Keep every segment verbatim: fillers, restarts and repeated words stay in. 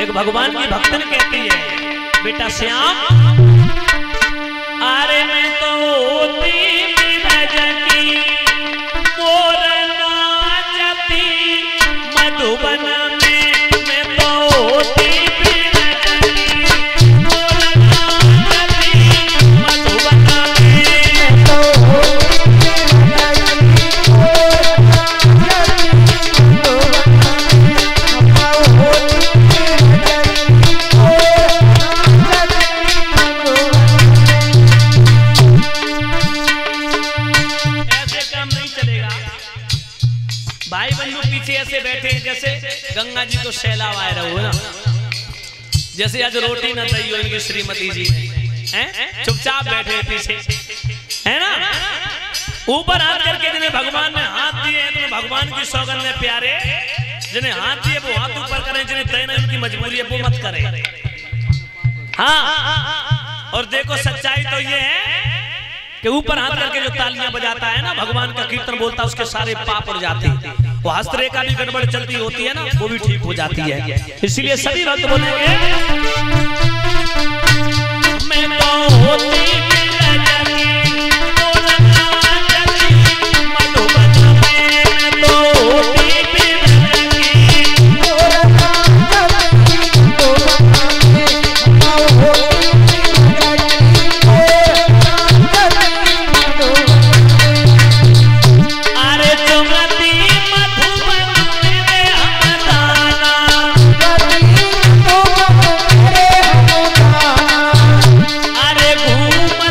एक भगवान की भक्तन कहती है, बेटा श्याम, अरे मैं तो होती बिरज की मोर नाचती मधुबन में, मैं तो होती बिरज की मोर नाचती मधुबन में, मैं तो होती ऐसे बैठे जैसे गंगा जी को सैलाब आए रहो ना, जैसे आज रोटी ना दी हो इनकी श्रीमती जी हैं, चुपचाप बैठे पीछे है ना। ऊपर हाथ करके जिन्हें भगवान ने हाथ दिए तो भगवान की सौगंध में प्यारे, जिन्हें हाथ दिए वो हाथ ऊपर करें, जिन्हें देना उनकी मजबूरी है वो मत करें। हाँ, और देखो सच्चाई तो ये है कि ऊपर हाथ करके जो तालियां बजाता है ना, भगवान का कीर्तन बोलता है, उसके सारे पाप उड़ जाते हैं। वो हस्तरेखा भी गड़बड़ चलती होती है ना, वो भी ठीक हो जाती है। इसलिए सभी भक्त बोलेंगे, मैं तो होती बिरज की मोर नाचती मधुबन में, मैं तो होती बिरज की मोर नाचती मधुबन में, मैं होती घूम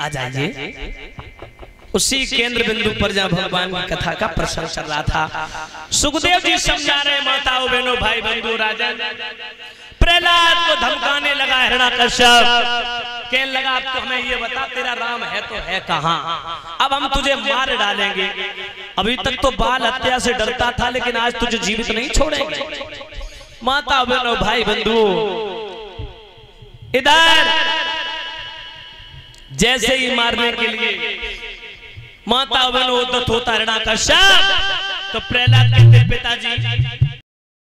आ जाइए। उसी केंद्र बिंदु पर जहाँ भगवान की कथा का प्रसंग चल रहा था, सुखदेव जी समझा रहे माताओं बहनों भाई बंधु राजन, प्रहलाद को धमकाने लगा हिरण्याकश्यप, कहने लगा अब तो हमें ये बता तेरा राम है तो है कहाँ, अब हम तुझे मार डालेंगे। अभी तक तो बाल हत्या से डरता था लेकिन आज तुझे जीवित नहीं छोड़ेंगे। माता बहनों भाई बंधु इधर जैसे ही मारने के लिए माता बहनों उद्यत होता हिरण्याकश्यप, तो प्रहलाद कहते पिताजी